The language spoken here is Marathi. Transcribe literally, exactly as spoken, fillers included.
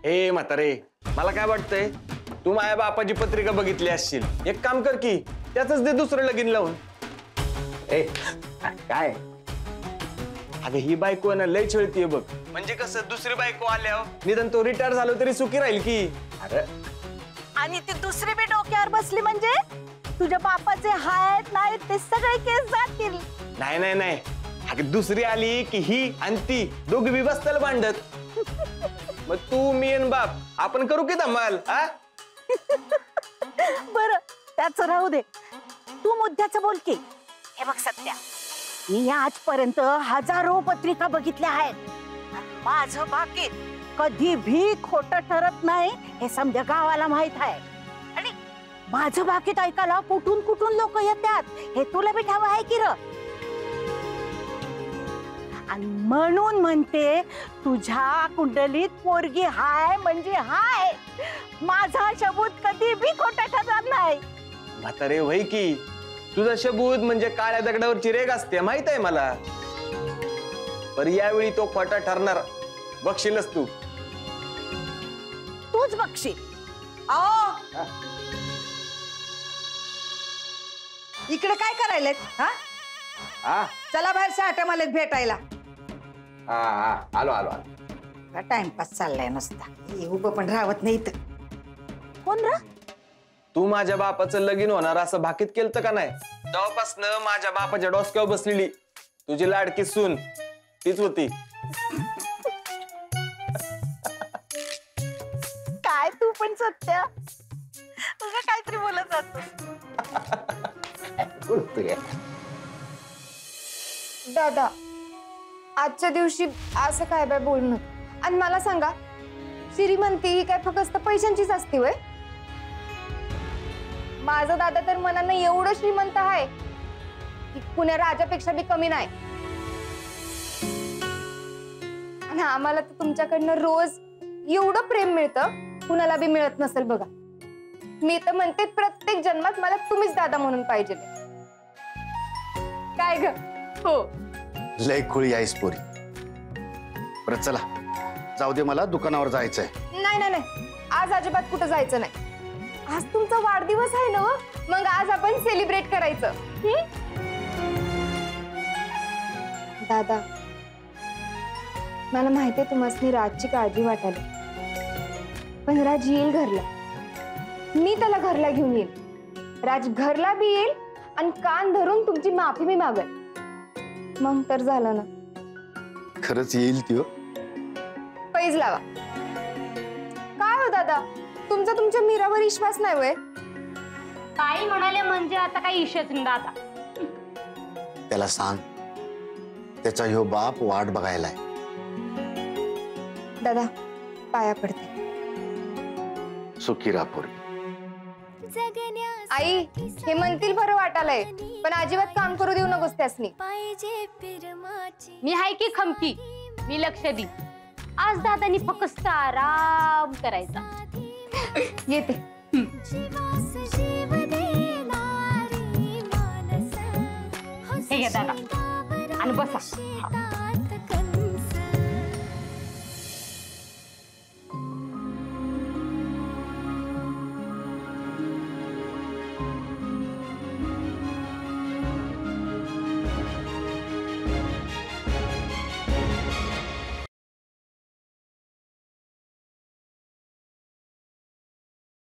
ए म्हातारे, मला काय वाटतंय, तू माझ्या बापाची पत्रिका बघितली असशील. एक काम कर की त्यातच दे दुसरं लगीन लावून. ए काय अगं ही बायको ना लय छळतीये बघ. म्हणजे कसं दुसरी बायको आल्यावर निदान तो रिटायर झालो तरी सुखी राहील की. अरे आणि ती दुसरी बी डोक्यावर बसली म्हणजे तुझ्या बापाचे हायत नाहीत ते सगळे केस जातील. नाही नाही नाही, अगं दुसरी आली की ही आणि ती दोघी बी बसताल भांडत. मग तू मी आणि बाप आपण करू की धमाल. हा बर त्याच राहू दे, तू मुद्द्याचं बोल की. हे बघ सत्या, मी आजपर्यंत हजारो पत्रिका बघितल्या आहेत. माझं बाकी कधी भी खोटं ठरत नाही हे समजा गावाला माहित आहे. आणि माझं बाकीत ऐकायला कुठून कुठून लोक येतात हे तुला बी ठाव आहे की र. आणि म्हणून म्हणते तुझ्या कुंडलीत पोरगी हाय म्हणजे हाय. माझा शब्द कधी भी खोटा ठरणार नाही. म्हातारे वय की तुझा शबूत म्हणजे काळ्या दगडावरची रेग असते माहित आहे मला. पर यावेळी तो खोटा ठरणार, बघशीलच तू. तूच बघशील. इकडे काय करायलेत? हा हा चला बाहेर साठ मला भेटायला. हा हा आलो आलो आलो. टाइमपास चाललाय नुसता, उभं पण राहत नाही इथं. कोण र? तू माझ्या बापाचं लगीन होणार असं भाकीत केलं का नाही, तेव्हापासनं माझ्या बापाच्या डोसक्यावर बसलेली तुझी लाडकी सून तीच होती. काय तू पण सत्या तुझं काहीतरी बोलत जातो. दादा आजच्या दिवशी असं काय बाय बोलणं. आणि मला सांगा, श्रीमंती ही काय फक्त पैशांचीच असते वय? माझा दादा तर मनानं एवढं श्रीमंत आहे की पुण्या राजापेक्षा बी कमी नाही. आणि आम्हाला तर तुमच्याकडनं रोज एवढं प्रेम मिळतं, कुणाला बी मिळत नसेल बघा. मी तर म्हणते प्रत्येक जन्मात मला तुम्हीच दादा म्हणून पाहिजे. काय ग? हो लय खुळी आहेस पोरी. परत चला जाऊ दे, मला दुकानावर जायचंय. नाही नाही नाही, आज अजिबात कुठं जायचं नाही. आज तुमचा वाढदिवस आहे ना, मग आज आपण सेलिब्रेट करायचं. दादा मला माहितीये तुम्हाला राजची काळजी वाटायला, पण राज येईल घरला. मी त्याला घरला घेऊन येईल. राज घरला बी येईल आणि कान धरून तुमची माफी बी मागेल. मग तर झालं ना. खरंच येईल ती? पैज लावा. काय हो दादा, तुमचा तुमच्या मीरावर विश्वास नाही वय? काही म्हणाले म्हणजे आता काही इशेच नाही दादा. त्याला सांग त्याचा ह्यो बाप वाट बघायलाय. दादा पाया पडते. सुखी राहा पोरी. आई हे म्हणतील बरं वाटालंय, पण अजिबात काम करू देऊ नकोस त्यासनी. मी हाय की खमकी, मी लक्ष दी. आज दादानी फक्त आराम करायचा. येते. हे घ्या दादा आणि बसा.